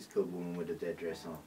called Woman with a Dead Dress On.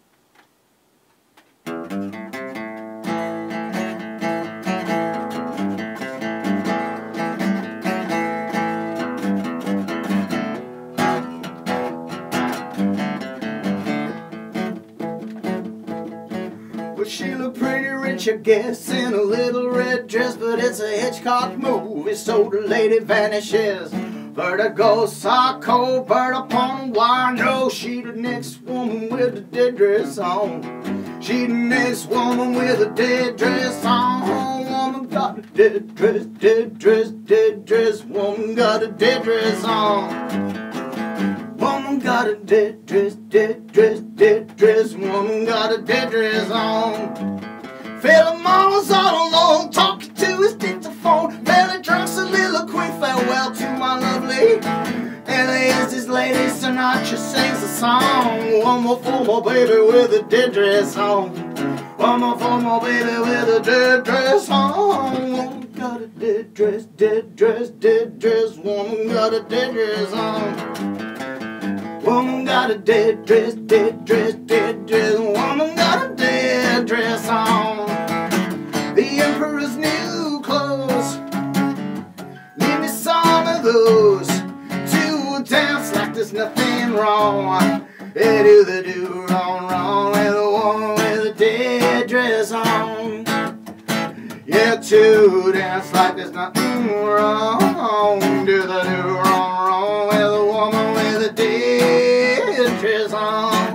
Well, she looked pretty rich, I guess, in a little red dress, but it's a Hitchcock movie, so the lady vanishes. Vertigo, psycho, bird upon a wire. No, she the next woman with a dead dress on. She the next woman with a dead dress on. Woman got a dead dress, dead dress, dead dress. Woman got a dead dress on. Woman got a dead dress, dead dress, dead dress. Woman got a dead dress on. Philip Marlowe's all alone, talking to his dictaphone. Belly drunk soliloquy, farewell to my lovely. Ella is this lady, Sinatra sings a song. One more for my baby with a dead dress on. One more for my baby with a dead dress on. Woman got a dead dress, dead dress, dead dress. Woman got a dead dress on. Woman got a dead dress, dead dress, dead dress. Woman got a dead dress on. The emperor's new clothes. Give me some of those. To dance like there's nothing wrong. They do the do wrong, wrong. With a woman with a dead dress on. Yeah, to dance like there's nothing wrong. Do the do wrong, wrong. With a woman with a dead dress on.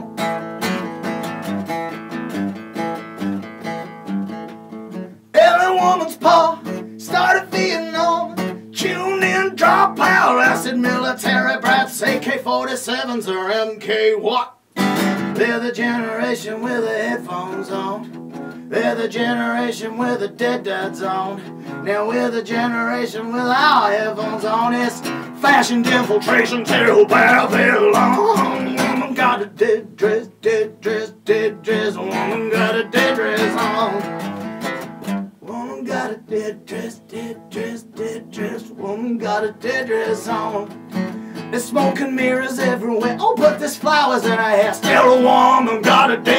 Every woman's paw started Vietnam. Tune in, drop out, acid military brats, AK-47s or MK what? They're the generation with the headphones on. They're the generation with the dead dads on. Now we're the generation with our headphones on. It's fashion infiltration till Babylon. Woman got a dead dress, dead dress, dead dress. Woman got a dead dress on. Woman got a dead dress, dead dress, dead dress. Woman got a dead dress on. There's smoke and mirrors everywhere. Oh, but there's flowers in her hair. Still a woman got a dead